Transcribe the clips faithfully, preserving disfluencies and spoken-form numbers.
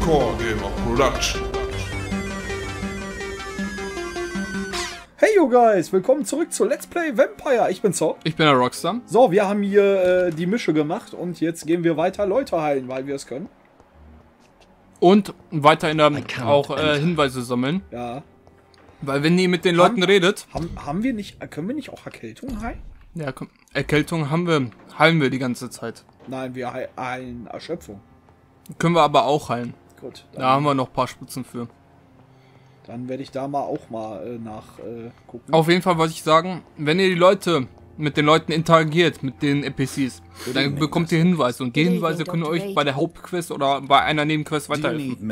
Core Gamer Production. Hey you guys, willkommen zurück zu Let's Play Vampire. Ich bin Zo. Ich bin der Rockstar. So, wir haben hier äh, die Mische gemacht und jetzt gehen wir weiter Leute heilen, weil wir es können. Und weiter in der auch äh, Hinweise sammeln. Ja. Weil wenn ihr mit den Leuten haben, redet... Haben, haben wir nicht, können wir nicht auch Erkältung heilen? Ja, komm, Erkältung haben wir, heilen wir die ganze Zeit. Nein, wir heil, heilen Erschöpfung. Können wir aber auch heilen. Gut. Da haben wir noch ein paar Spritzen für. Dann werde ich da mal auch mal äh, nach äh, gucken. Auf jeden Fall wollte ich sagen, wenn ihr die Leute mit den Leuten interagiert, mit den N P Cs, dann bekommt ihr Hinweise. Und die Hinweise können euch bei der Hauptquest oder bei einer Nebenquest weiterhelfen.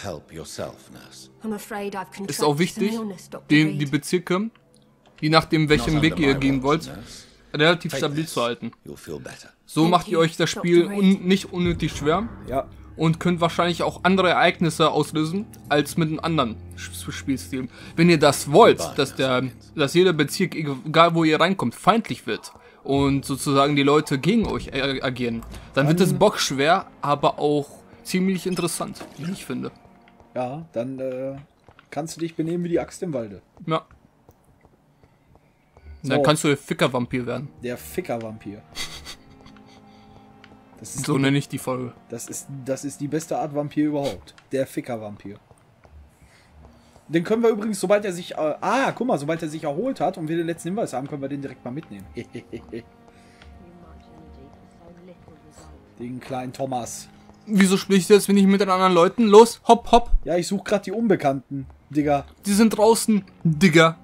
Ist auch wichtig, die, die Bezirke, je nachdem welchen Weg ihr gehen wollt, relativ stabil zu halten. So macht ihr euch das Spiel un nicht unnötig schwer. Ja. Und könnt wahrscheinlich auch andere Ereignisse auslösen als mit einem anderen Spielstil. Wenn ihr das wollt, dass der, dass jeder Bezirk, egal wo ihr reinkommt, feindlich wird und sozusagen die Leute gegen euch agieren, dann wird es bockschwer, aber auch ziemlich interessant, wie ich finde. Ja, dann äh, kannst du dich benehmen wie die Axt im Walde. Ja. So. Dann kannst du der Ficker-Vampir werden. Der Ficker-Vampir. So nenne ich die Folge. Das ist, das ist die beste Art Vampir überhaupt. Der Ficker-Vampir. Den können wir übrigens, sobald er sich... Äh, ah, guck mal, sobald er sich erholt hat und wir den letzten Hinweis haben, können wir den direkt mal mitnehmen. Den kleinen Thomas. Wieso sprichst du jetzt, wenn ich mit den anderen Leuten? Los, hopp, hopp. Ja, ich suche gerade die Unbekannten, Digga. Die sind draußen, Digga.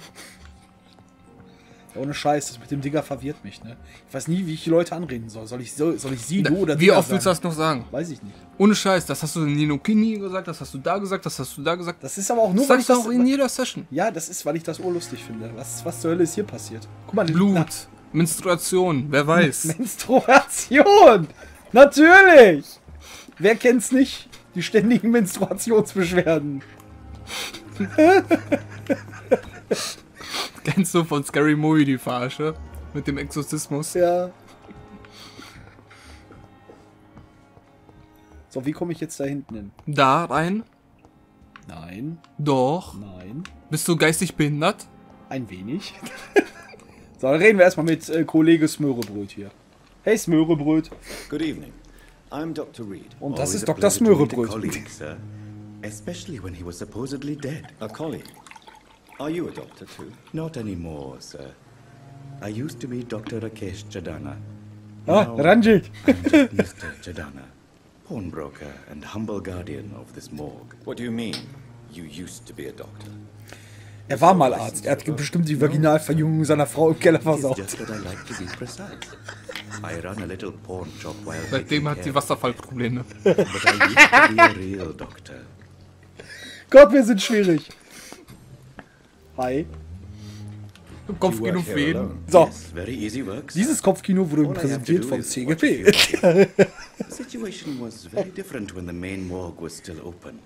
Ohne Scheiß, das mit dem Digger verwirrt mich, ne? Ich weiß nie, wie ich die Leute anreden soll. Soll ich, soll, soll ich sie, du oder Wie Digger oft willst du das noch sagen? Weiß ich nicht. Ohne Scheiß, das hast du in Nino Kini gesagt, das hast du da gesagt, das hast du da gesagt. Das ist aber auch nur, das weil ich sagst das... du auch in jeder Session. Ja, das ist, weil ich das urlustig finde. Was, was zur Hölle ist hier passiert? Guck mal, Blut, na, Menstruation, wer weiß. Menstruation! Natürlich! Wer kennt's nicht? Die ständigen Menstruationsbeschwerden. Kennst du von Scary Movie die Verarsche? Mit dem Exorzismus? Ja. So, wie komme ich jetzt da hinten hin? Da rein? Nein. Doch. Nein. Bist du geistig behindert? Ein wenig. So, dann reden wir erstmal mit äh, Kollege Smörebröt hier. Hey Smörebröt. Good evening. I'm Doctor Reed. Und das Always ist a Doktor pleasure to meet a Smörebröt. colleague, sir. Especially when he was supposedly dead. A colleague? Are you a doctor too? Not anymore, sir. I used to be Doctor Rakesh Chadana. Ah, Now, Ranjit. I'm just Mister Chadana, pawnbroker and humble guardian of this morgue. What do you mean, you used to be a doctor? Er war mal Arzt. Er hat bestimmt die Vaginalverjüngung seiner Frau im Keller It's versaut. just that I like to be precise. I run a little pawn shop while Seitdem taking hat sie care. Wasserfallprobleme. But I used to be a real doctor. Gott, wir sind schwierig. Hi. Kopfkino für jeden. So. Yes, very easy work, sir. Dieses Kopfkino wurde All I have to präsentiert do vom is C G watch P. you. The situation was very different when the main morgue was still open.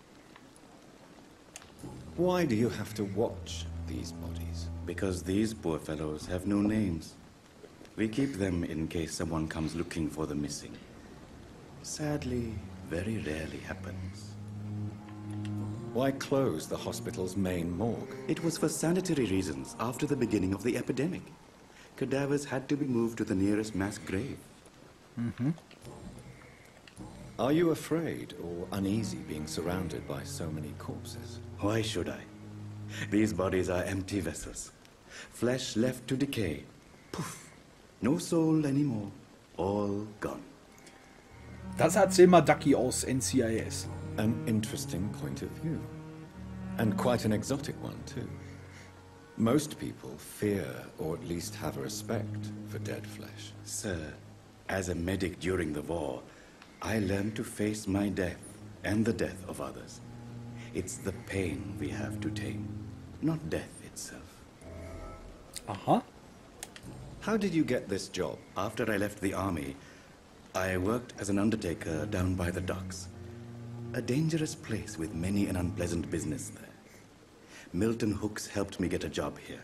Why do you have to watch these bodies? Because these poor fellows have no names. We keep them in case someone comes looking for the missing. Sadly, very rarely happens. Why close the hospital's main morgue? It was for sanitary reasons after the beginning of the epidemic. Cadavers had to be moved to the nearest mass grave. Mm-hmm. Are you afraid or uneasy being surrounded by so many corpses? Why should I? These bodies are empty vessels. Flesh left to decay. Poof. No soul anymore. All gone. Das erzähl mal Ducky aus N C I S. An interesting point of view. And quite an exotic one, too. Most people fear, or at least have a respect, for dead flesh. Sir, as a medic during the war, I learned to face my death and the death of others. It's the pain we have to tame, not death itself. Aha. How did you get this job? After I left the army, I worked as an undertaker down by the docks. A dangerous place with many an unpleasant business there. Milton Hooks helped me get a job here.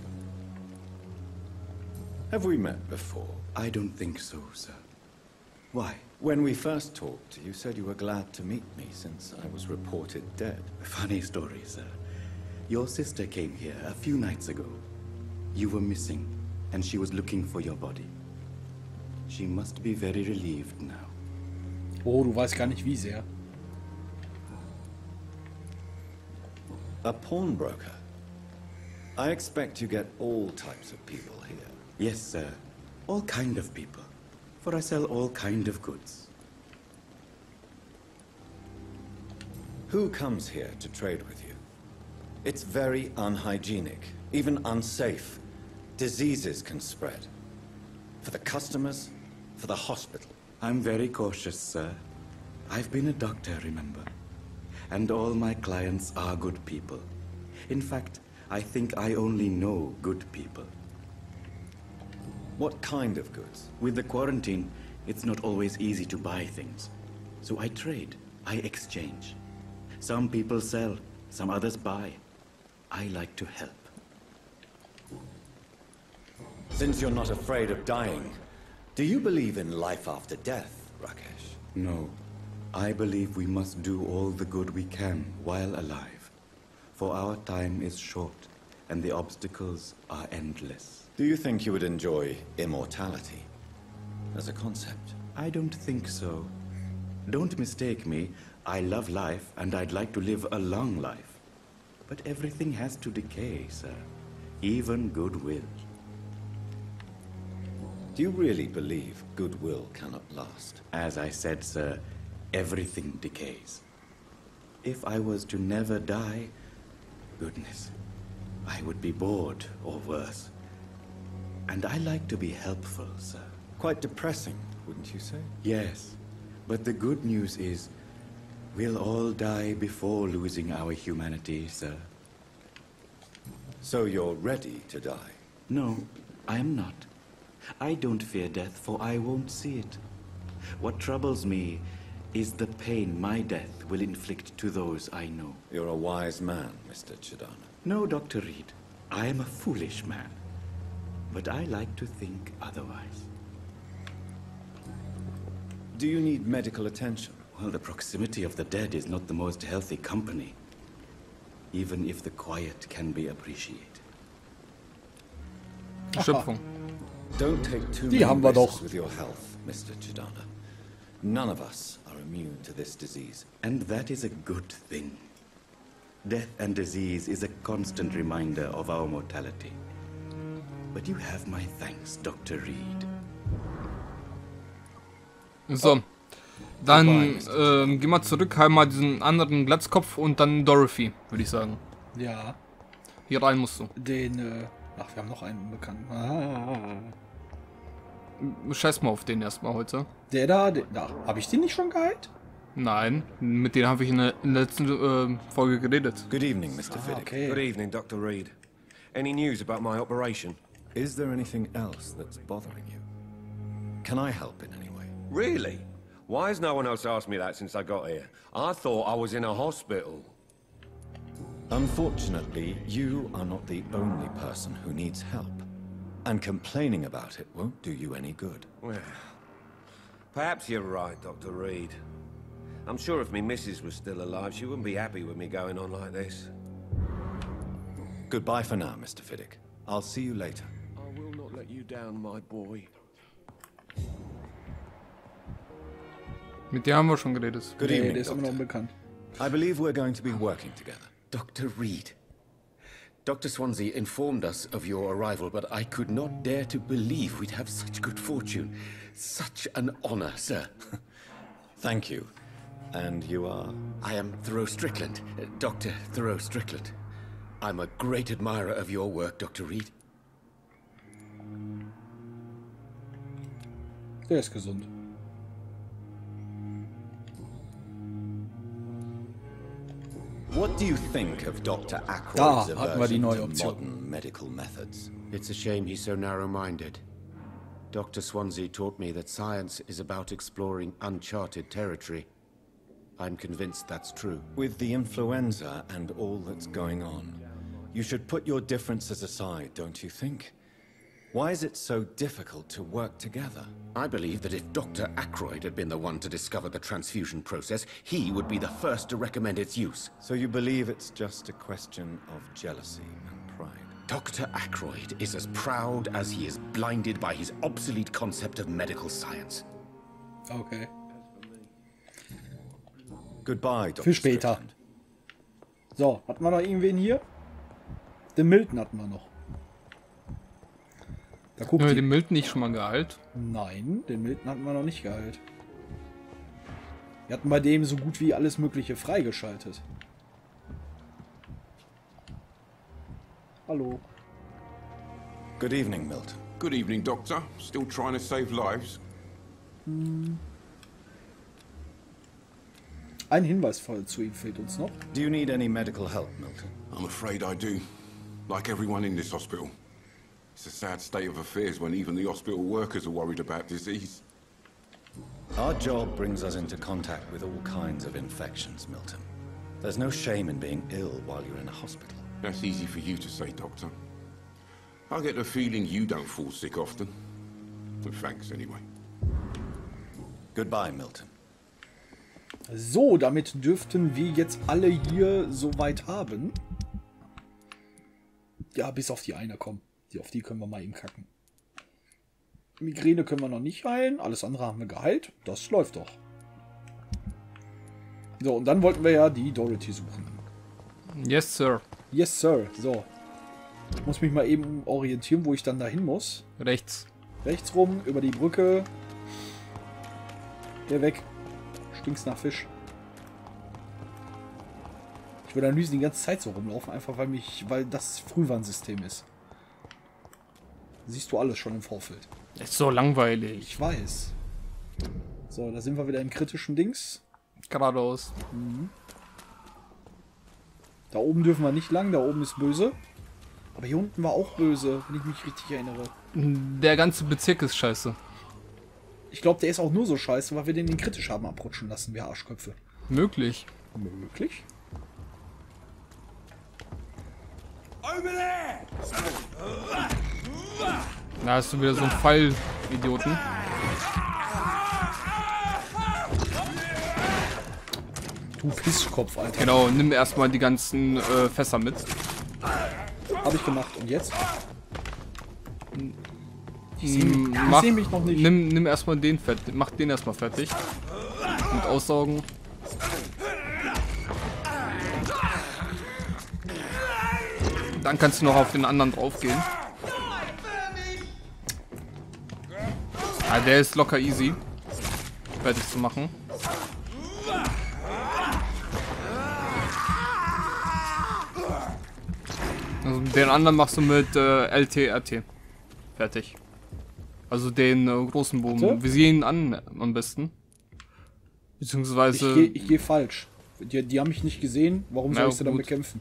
Have we met before? I don't think so, sir. Why? When we first talked, you said you were glad to meet me since I was reported dead. Funny story, sir. Your sister came here a few nights ago. You were missing, and she was looking for your body. She must be very relieved now. Oh, du weißt gar nicht wie sehr. A pawnbroker? I expect you get all types of people here. Yes, sir. All kind of people. For I sell all kind of goods. Who comes here to trade with you? It's very unhygienic, even unsafe. Diseases can spread. For the customers, for the hospital. I'm very cautious, sir. I've been a doctor, remember? And all my clients are good people. In fact, I think I only know good people. What kind of goods? With the quarantine, it's not always easy to buy things. So I trade, I exchange. Some people sell, some others buy. I like to help. Since you're not afraid of dying, do you believe in life after death, Rakesh? No. I believe we must do all the good we can while alive. For our time is short, and the obstacles are endless. Do you think you would enjoy immortality as a concept? I don't think so. Don't mistake me. I love life, and I'd like to live a long life. But everything has to decay, sir. Even goodwill. Do you really believe goodwill cannot last? As I said, sir, everything decays. If I was to never die, goodness, I would be bored or worse. And I like to be helpful, sir. Quite depressing, wouldn't you say? Yes, but the good news is we'll all die before losing our humanity, sir. So you're ready to die? No, I am not. I don't fear death, for I won't see it. What troubles me is the pain my death will inflict to those I know. You're a wise man, Mister Chidana. No, Doctor Reed. I am a foolish man. But I like to think otherwise. Do you need medical attention? Well, the proximity of the dead is not the most healthy company. Even if the quiet can be appreciated. Schöpfung. Don't take too Die many haben wir risks doch. with your health, Mister Chidana. None of us are immune to this disease. And that is a good thing. Death and disease is a constant reminder of our mortality. But you have my thanks, Doctor Reed. So. Dann ähm, geh mal zurück, heim mal diesen anderen Glatzkopf und dann Dorothy, würde ich sagen. Ja, Hier rein musst du. den, äh, ach, wir haben noch einen Bekannten. Ah, Scheiß mal auf den erstmal heute. der da, der, da, habe ich den nicht schon geheilt? Nein, mit denen habe ich in der, in der letzten äh, Folge geredet. Good evening, Mister Ah, Fiddick. okay. Good evening, Doctor Reed. Any news about my operation? Is there anything else that's bothering you? Can I help in any way? Really? Why has no one else asked me that since I got here? I thought I was in a hospital. Unfortunately, you are not the only person who needs help. And complaining about it won't do you any good. Well, perhaps you're right, Doctor Reed. I'm sure if me missus was still alive, she wouldn't be happy with me going on like this. Goodbye for now, Mister Fiddick. I'll see you later. I will not let you down, my boy. Mit dir haben wir schon geredet. Good Nee, evening, der ist immer noch Doctor. unbekannt. I believe we're going to be working together. Doctor Reed. Doctor Swansea informed us of your arrival, but I could not dare to believe we'd have such good fortune. Such an honor, sir. Thank you. And you are? I am Thoreau Strickland, uh, Doctor Thoreau Strickland. I'm a great admirer of your work, Doctor Reed. Der ist gesund. What do you think of Doctor Da Ackroyd's hatten wir die neue aversion to Option. modern medical methods? It's a shame he's so narrow-minded. Doctor Swansea taught me that science is about exploring uncharted territory. I'm convinced that's true. With the influenza and all that's going on, you should put your differences aside, don't you think? Why is it so difficult to work together? I believe that if Doctor Ackroyd had been the one to discover the transfusion process, he would be the first to recommend its use. So you believe it's just a question of jealousy and pride? Doctor Ackroyd is as proud as he is blinded by his obsolete concept of medical science. Okay. Goodbye, Doctor Für später. Strickland. So, hatten wir noch irgendwen hier? Den Milton hatten wir noch. Da guckt Haben wir die. den Milton nicht schon mal geheilt? Nein, den Milton hatten wir noch nicht geheilt. Wir hatten bei dem so gut wie alles Mögliche freigeschaltet. Hallo. Good evening, Milton. Good evening, Doctor. Still trying to save lives? Ein Hinweis voll zu ihm fehlt uns noch. Do you need any medical help, Milton? I'm afraid I do. Like everyone in this hospital. It's a sad state of affairs when even the hospital workers are worried about disease. Our job brings us into contact with all kinds of infections, Milton. There's no shame in being ill while you're in a hospital. That's easy for you to say, Doctor. I get the feeling you don't fall sick often. But thanks anyway. Goodbye, Milton. So, damit dürften wir jetzt alle hier soweit haben. Ja, bis auf die eine kommen. Die, auf die können wir mal eben kacken. Migräne können wir noch nicht heilen. Alles andere haben wir geheilt. Das läuft doch. So, und dann wollten wir ja die Dorothy suchen. Yes, Sir. Yes, Sir. So. Ich muss mich mal eben orientieren, wo ich dann dahin muss. Rechts. Rechts rum, über die Brücke. Der weg. Stinkst nach Fisch. Ich würde am liebsten die ganze Zeit so rumlaufen, einfach weil mich, weil das Frühwarnsystem ist. Siehst du alles schon im Vorfeld. Ist so langweilig. Ich weiß. So, da sind wir wieder im kritischen Dings. Geradeaus. Da oben dürfen wir nicht lang, da oben ist böse. Aber hier unten war auch böse, wenn ich mich richtig erinnere. Der ganze Bezirk ist scheiße. Ich glaube, der ist auch nur so scheiße, weil wir den, den kritisch haben abrutschen lassen, wir Arschköpfe. Möglich. Möglich? Da hast du wieder so einen Pfeil-Idioten. Du Pisskopf, Alter. Genau, nimm erstmal die ganzen äh, Fässer mit. Habe ich gemacht. Und jetzt? Die Mm, sehen, die mach- sehen mich noch nicht. Nimm, nimm erstmal den fertig. Mach den erstmal fertig. Und aussaugen. Dann kannst du noch auf den anderen draufgehen. Ah, der ist locker easy. Fertig zu machen. Also den anderen machst du mit äh, L T R T. Fertig. Also den äh, großen Bogen. Warte. Wir sehen ihn an am besten. Beziehungsweise. Ich gehe ich geh falsch. Die, die haben mich nicht gesehen. Warum soll Na ich sie dann gut. bekämpfen?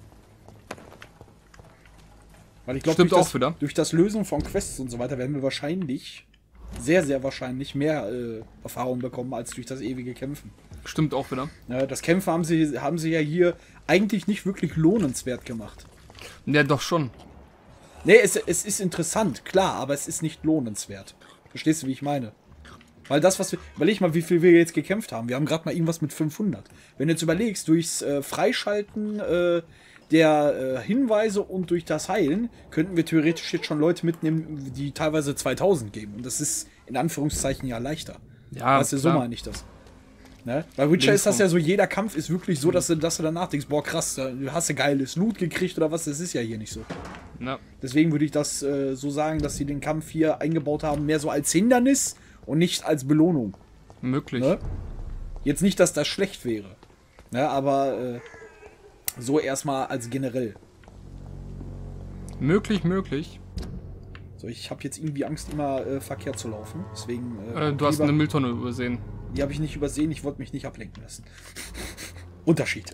Weil ich glaube, Stimmt durch, auch das- wieder. durch das Lösen von Quests und so weiter werden wir wahrscheinlich, sehr, sehr wahrscheinlich mehr äh, Erfahrung bekommen als durch das ewige Kämpfen. Stimmt auch wieder. Ja, das Kämpfen haben sie, haben sie ja hier eigentlich nicht wirklich lohnenswert gemacht. Ja, doch schon. Nee, es, es ist interessant, klar, aber es ist nicht lohnenswert. Verstehst du, wie ich meine? Weil das, was wir... Überleg mal, wie viel wir jetzt gekämpft haben. Wir haben gerade mal irgendwas mit fünfhundert. Wenn du jetzt überlegst, durchs äh, Freischalten äh, der äh, Hinweise und durch das Heilen, könnten wir theoretisch jetzt schon Leute mitnehmen, die teilweise zweitausend geben. Und das ist in Anführungszeichen ja leichter. Ja, Weißt du, so klar. meine ich das. Ne? Bei Witcher ist das Linksrum. ja so, jeder Kampf ist wirklich so, dass du, dass du danach denkst, boah krass, du hast du geiles Loot gekriegt oder was, das ist ja hier nicht so. Ja. Deswegen würde ich das äh, so sagen, dass sie den Kampf hier eingebaut haben, mehr so als Hindernis und nicht als Belohnung. Möglich. Ne? Jetzt nicht, dass das schlecht wäre. Ne? Aber äh, so erstmal als generell. Möglich, möglich. So, ich habe jetzt irgendwie Angst, immer äh, verkehrt zu laufen. Deswegen. Äh, du hast lieber- eine Mülltonne übersehen. Die habe ich nicht übersehen, ich wollte mich nicht ablenken lassen. Unterschied.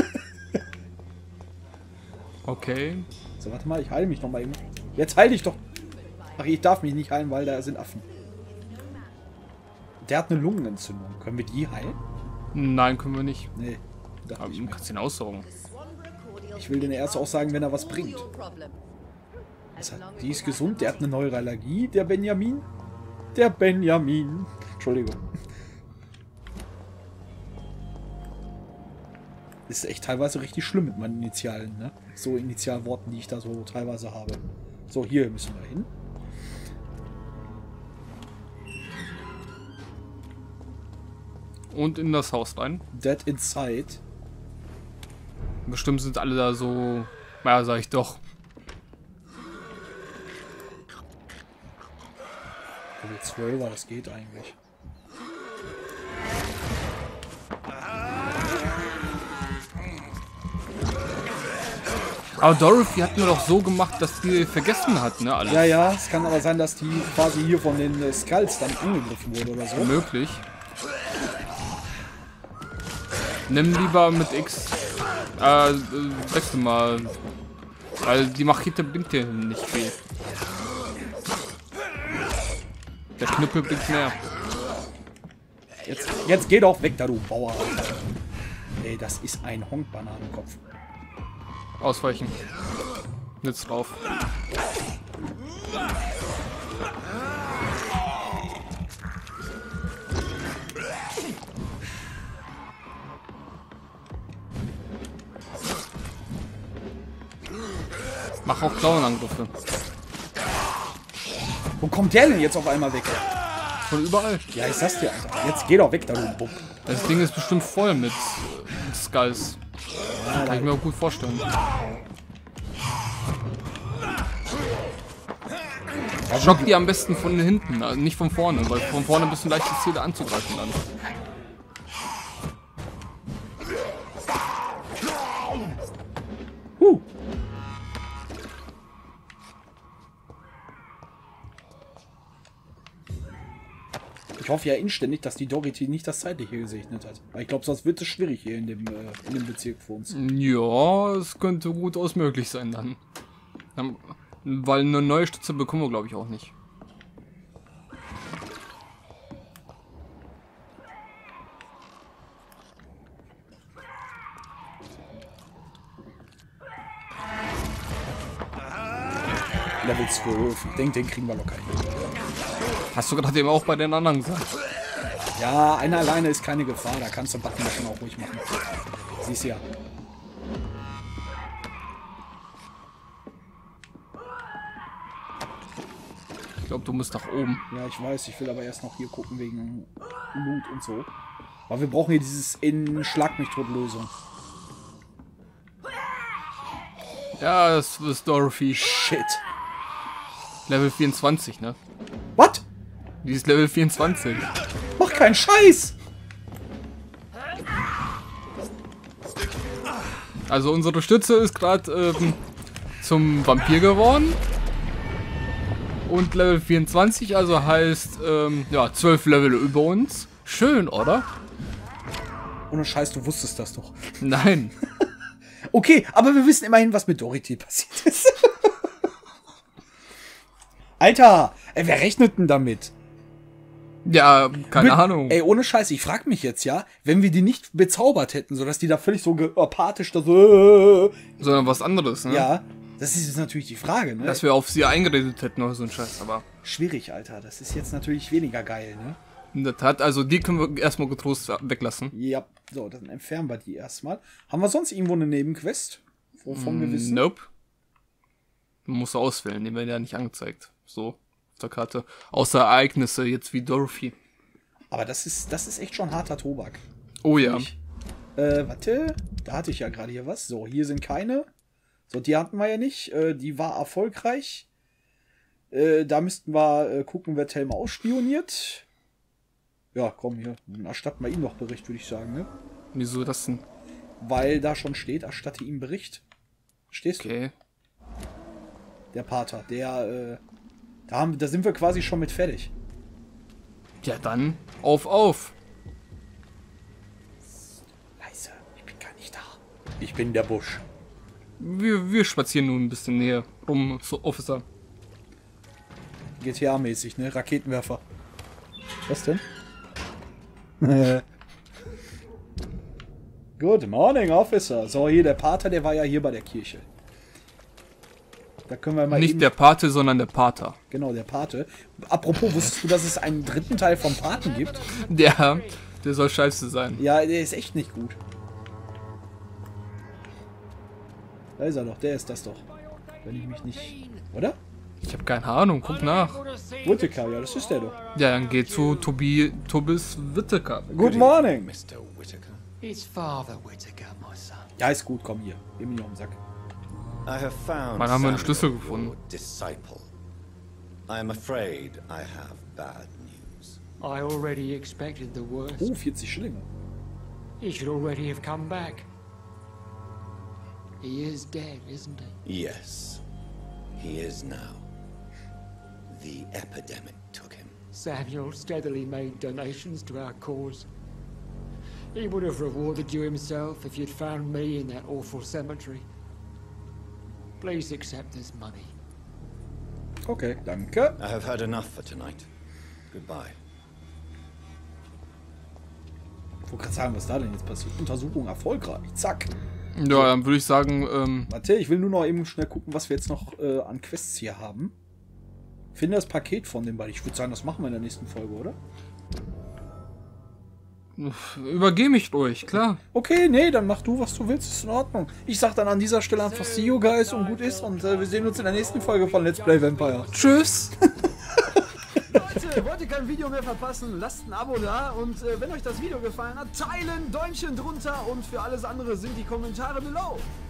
Okay. So, warte mal, ich heile mich noch mal eben. Jetzt heil dich doch. Ach, ich darf mich nicht heilen, weil da sind Affen. Der hat eine Lungenentzündung. Können wir die heilen? Nein, können wir nicht. Nee. dachte Aber ich du mir. kannst ihn aussaugen. Ich will den erst auch sagen, wenn er was bringt. Was hat, die ist gesund, der hat eine Neuralgie, der Benjamin. Der Benjamin. Entschuldigung. Ist echt teilweise richtig schlimm mit meinen Initialen, ne? So Initialworten, die ich da so teilweise habe. So, hier müssen wir hin. Und in das Haus rein. Dead Inside. Bestimmt sind alle da so... Ja, sag ich doch. Level zwölf, das geht eigentlich. Aber Dorothy hat mir doch so gemacht, dass die vergessen hat, ne, alles. Ja, ja, es kann aber sein, dass die quasi hier von den äh, Skulls dann angegriffen wurde oder so. Möglich. Nimm lieber mit X. Äh, wechsel mal. Weil die Machete bringt dir nicht viel. Der Knüppel bringt mehr. Jetzt, jetzt geh doch weg da, du Bauer. Ey, das ist ein Honk-Bananenkopf. Ausweichen. Jetzt drauf. Mach auch Klauenangriffe. Wo kommt der denn jetzt auf einmal weg? Von überall. Ja, ich sag's dir, Alter. Jetzt geh doch weg da, du Bub. Das Ding ist bestimmt voll mit, mit Skulls. Ja, Kann ich mir auch gut vorstellen. Schock die am besten von hinten, also nicht von vorne, weil von vorne bist du ein leichtes Ziel anzugreifen dann. Huh. Ich hoffe ja inständig, dass die Dorothy nicht das Zeitliche gesegnet hat. Weil ich glaube, sonst wird es schwierig hier in dem, äh, in dem Bezirk für uns. Ja, es könnte gut aus möglich sein dann. dann weil eine neue Stütze bekommen wir, glaube ich, auch nicht. Level zwölf. Ich denke, den kriegen wir locker hin. Hast du gerade eben auch bei den anderen gesagt? Ja, einer alleine ist keine Gefahr. Da kannst du Button schon auch ruhig machen. Siehst ja. Ich glaube, du musst nach oben. Ja, ich weiß. Ich will aber erst noch hier gucken wegen Loot und so. Aber wir brauchen hier dieses in Schlag mich tot Lösung. Ja, das ist Dorothy. Shit. Level vierundzwanzig, ne? What? Die ist Level vierundzwanzig. Mach keinen Scheiß! Also unsere Stütze ist gerade ähm, zum Vampir geworden. Und Level vierundzwanzig, also heißt, ähm, ja, zwölf Level über uns. Schön, oder? Ohne Scheiß, du wusstest das doch. Nein. Okay, aber wir wissen immerhin, was mit Dorothy passiert ist. Alter, ey, wer rechnet denn damit? Ja, keine Mit, Ahnung. Ey, ohne Scheiß, ich frag mich jetzt, ja, wenn wir die nicht bezaubert hätten, sodass die da völlig so apathisch da so... Sondern was anderes, ne? Ja, das ist jetzt natürlich die Frage, ne? Dass wir auf sie eingeredet hätten oder so ein Scheiß, aber... Schwierig, Alter. Das ist jetzt natürlich weniger geil, ne? In der Tat, also die können wir erstmal getrost weglassen. Ja, so, dann entfernen wir die erstmal. Haben wir sonst irgendwo eine Nebenquest? Wovon mm, wir wissen? Nope. Man muss auswählen, die werden ja nicht angezeigt. So, auf der Karte. Außer Ereignisse, jetzt wie Dorothy. Aber das ist, das ist echt schon harter Tobak. Oh ja. Äh, warte. Da hatte ich ja gerade hier was. So, hier sind keine. So, die hatten wir ja nicht. Äh, die war erfolgreich. Äh, da müssten wir äh, gucken, wer Thelma ausspioniert. Ja, komm, hier. Dann erstatten wir ihm noch Bericht, würde ich sagen, ne? Wieso das denn? Weil da schon steht, erstatte ihm Bericht. Verstehst okay. du? Der Pater, der, äh, da, haben, da sind wir quasi schon mit fertig. Ja, dann auf, auf. Leise, ich bin gar nicht da. Ich bin der Busch. Wir, wir spazieren nun ein bisschen näher rum, so Officer. G T A-mäßig, ne? Raketenwerfer. Was denn? Good morning, Officer. So, hier der Pater, der war ja hier bei der Kirche. Da können wir mal Nicht eben, der Pate, sondern der Pater. Genau, der Pate. Apropos, wusstest du, dass es einen dritten Teil vom Paten gibt? Der, der soll scheiße sein. Ja, der ist echt nicht gut. Da ist er doch, der ist das doch. Wenn ich mich nicht... Oder? Ich habe keine Ahnung, guck nach. Whittaker, ja, das ist der doch. Ja, dann geh zu Tobi, Tobis Whittaker. Good morning! Mister Whittaker. It's Father Whittaker, my son. Ja, ist gut, komm hier. Geh mir nicht auf den Sack. I have found Wann haben wir einen Samuel, Schlüssel gefunden? your disciple. I am afraid I have bad news. I already expected the worst. Oh, vierzig Schillinge. He should already have come back. He is dead, isn't he? Yes, he is now. The epidemic took him. Samuel steadily made donations to our cause. He would have rewarded you himself if you'd found me in that awful cemetery. Please accept this money. Okay, danke. I have had enough for tonight. Goodbye. Ich wollte gerade sagen, was da denn jetzt passiert? Untersuchung erfolgreich. Zack. Ja, dann würde ich sagen, ähm, Warte, ich will nur noch eben schnell gucken, was wir jetzt noch äh, an Quests hier haben. Finde das Paket von den beiden. Ich würde sagen, das machen wir in der nächsten Folge, oder? übergeh mich ruhig, klar. Okay, nee, dann mach du, was du willst. Ist in Ordnung. Ich sag dann an dieser Stelle einfach See you guys und gut ist. Und äh, wir sehen uns in der nächsten Folge von Let's Play Vampire. Tschüss. Leute, wollt ihr kein Video mehr verpassen, lasst ein Abo da. Und äh, wenn euch das Video gefallen hat, teilen, Däumchen drunter. Und für alles andere sind die Kommentare below.